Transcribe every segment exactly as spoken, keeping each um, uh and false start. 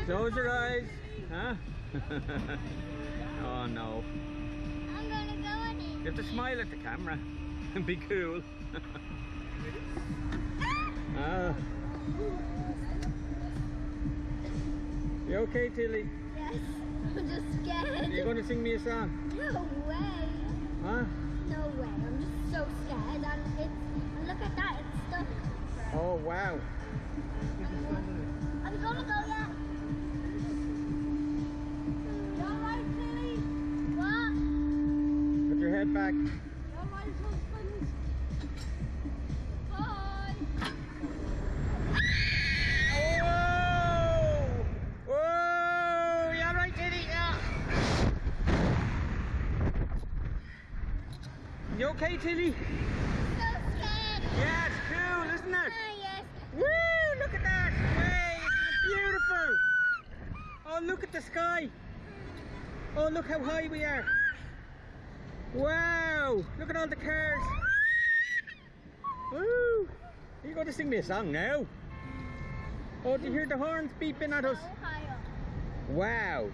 Close your eyes. Huh? Oh no. I'm gonna go in it. You have to smile at the camera and be cool. Ah. You okay, Tilly? Yes. I'm just scared. You're going to sing me a song? No way. Huh? No way. I'm just so scared. And it's and look at that. It's stuck. Oh wow. Are we gonna go yet? You alright, Tilly? What? Put your head back. You alright, husband? Bye. Whoa! Whoa! You alright, Tilly? Yeah. You okay, Tilly? So scared. Yeah, it's cool, isn't it? Ah, yes. Woo! Look at that! Hey, it's beautiful! Oh, look at the sky! Oh, look how high we are! Wow! Look at all the cars! Woo! Are you going to sing me a song now? Oh, do you hear the horns beeping at us? So high up. Wow!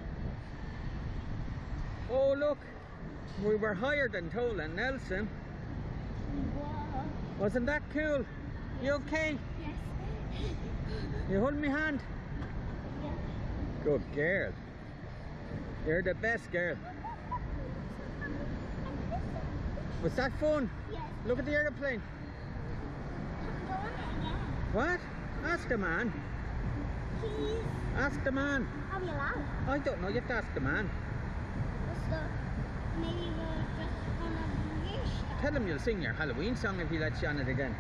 Oh, look! We were higher than Tola and Nelson. Whoa. Wasn't that cool? You okay? Yes. You hold my hand? Yes. Good girl. You're the best girl. Was that fun? Yes. Look at the aeroplane. I'm going again. What? Ask the man. Please. Ask the man. Are we allowed? I don't know. You have to ask the man. So maybe we're just gonna wish that. Tell him you'll sing your Halloween song if he lets you on it again.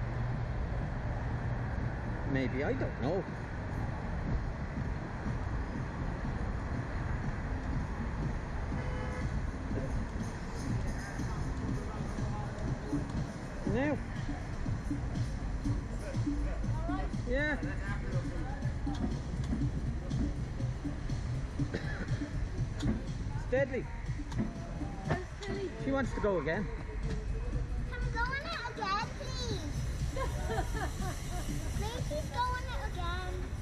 Maybe. I don't know. Now. Yeah. It's deadly. She wants to go again. Can we go on it again, please? Please, please go on it again.